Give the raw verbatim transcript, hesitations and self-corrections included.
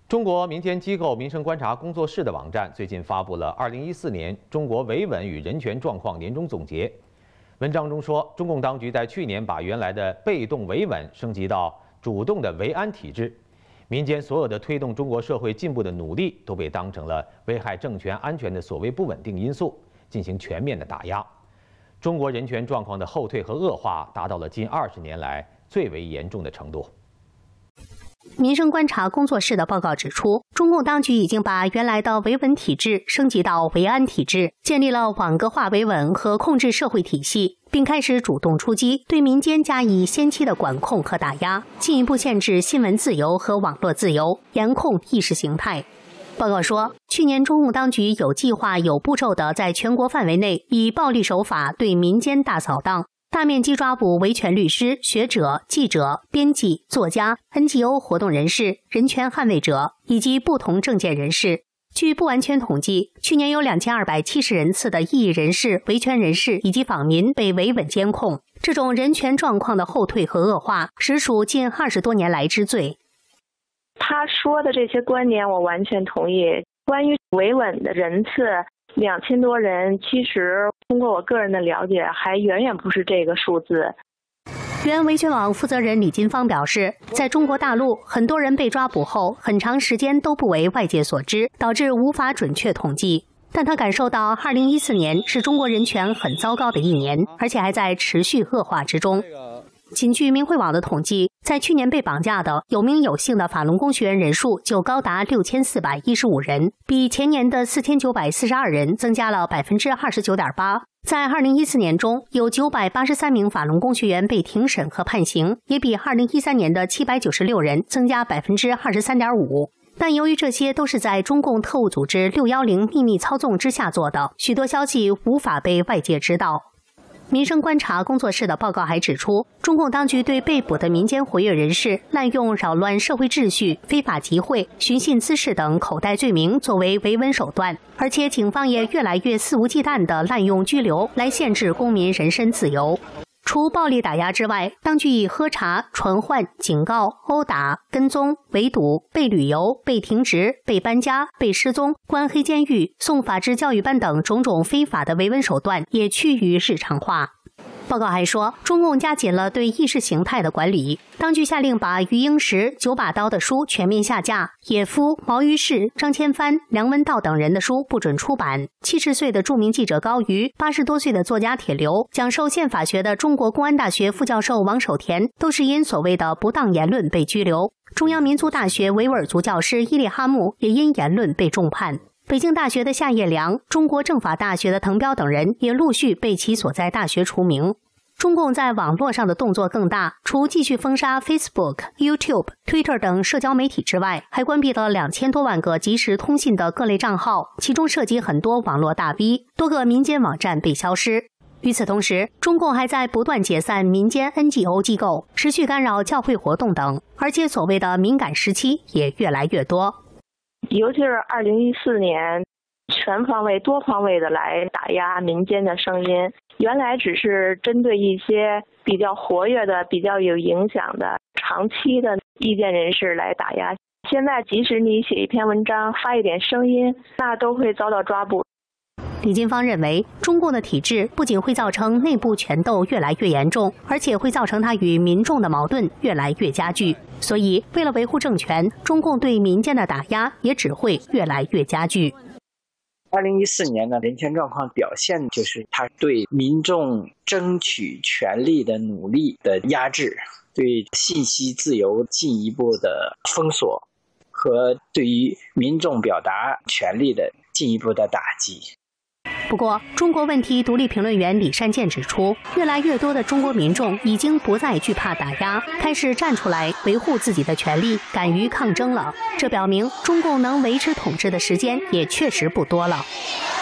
中国民间机构民生观察工作室的网站最近发布了二零一四年中国维稳与人权状况年终总结。文章中说，中共当局在去年把原来的被动维稳升级到主动的维安体制，民间所有的推动中国社会进步的努力都被当成了危害政权安全的所谓不稳定因素，进行全面的打压。中国人权状况的后退和恶化达到了近二十年来最为严重的程度。 民生观察工作室的报告指出，中共当局已经把原来的维稳体制升级到维安体制，建立了网格化维稳和控制社会体系，并开始主动出击，对民间加以先期的管控和打压，进一步限制新闻自由和网络自由，严控意识形态。报告说，去年中共当局有计划、有步骤地在全国范围内以暴力手法对民间大扫荡。 大面积抓捕维权律师、学者、记者、编辑、作家、N G O 活动人士、人权捍卫者以及不同政见人士。据不完全统计，去年有两千二百七十人次的异议人士、维权人士以及访民被维稳监控。这种人权状况的后退和恶化，实属近二十多年来之最。 他说的这些观点，我完全同意。关于维稳的人次。 两千多人，其实通过我个人的了解，还远远不是这个数字。 原维权网负责人李金芳表示，在中国大陆，很多人被抓捕后，很长时间都不为外界所知，导致无法准确统计。但他感受到，二零一四年是中国人权很糟糕的一年，而且还在持续恶化之中。 仅据明慧网的统计，在去年被绑架的有名有姓的法轮功学员人数就高达六千四百一十五人，比前年的四千九百四十二人增加了百分之二十九点八。在二零一四年中，有九百八十三名法轮功学员被庭审和判刑，也比二零一三年的七百九十六人增加百分之二十三点五。但由于这些都是在中共特务组织六一零秘密操纵之下做的，许多消息无法被外界知道。 民生观察工作室的报告还指出，中共当局对被捕的民间活跃人士滥用扰乱社会秩序、非法集会、寻衅滋事等口袋罪名作为维稳手段，而且警方也越来越肆无忌惮地滥用拘留来限制公民人身自由。 除暴力打压之外，当局以喝茶、传唤、警告、殴打、跟踪、围堵、被旅游、被停职、被搬家、被失踪、关黑监狱、送法制教育班等种种非法的维稳手段也趋于日常化。 报告还说，中共加紧了对意识形态的管理，当局下令把余英时、九把刀的书全面下架，野夫、毛于轼、张千帆、梁文道等人的书不准出版。七十岁的著名记者高瑜，八十多岁的作家铁流，讲授宪法学的中国公安大学副教授王守田，都是因所谓的不当言论被拘留。中央民族大学维吾尔族教师伊利哈木也因言论被重判。 北京大学的夏业良、中国政法大学的滕彪等人也陆续被其所在大学除名。中共在网络上的动作更大，除继续封杀 Facebook、YouTube、Twitter 等社交媒体之外，还关闭了两千多万个即时通信的各类账号，其中涉及很多网络大 V， 多个民间网站被消失。与此同时，中共还在不断解散民间 N G O 机构，持续干扰教会活动等，而且所谓的敏感时期也越来越多。 尤其是二零一四年，全方位、多方位的来打压民间的声音。原来只是针对一些比较活跃的、比较有影响的、长期的意见人士来打压。现在，即使你写一篇文章、发一点声音，那都会遭到抓捕。 李金芳认为，中共的体制不仅会造成内部权斗越来越严重，而且会造成它与民众的矛盾越来越加剧。所以，为了维护政权，中共对民间的打压也只会越来越加剧。 二零一四年的人权状况表现，就是他对民众争取权利的努力的压制，对信息自由进一步的封锁，和对于民众表达权利的进一步的打击。 不过，中国问题独立评论员李善建指出，越来越多的中国民众已经不再惧怕打压，开始站出来维护自己的权利，敢于抗争了。这表明，中共能维持统治的时间也确实不多了。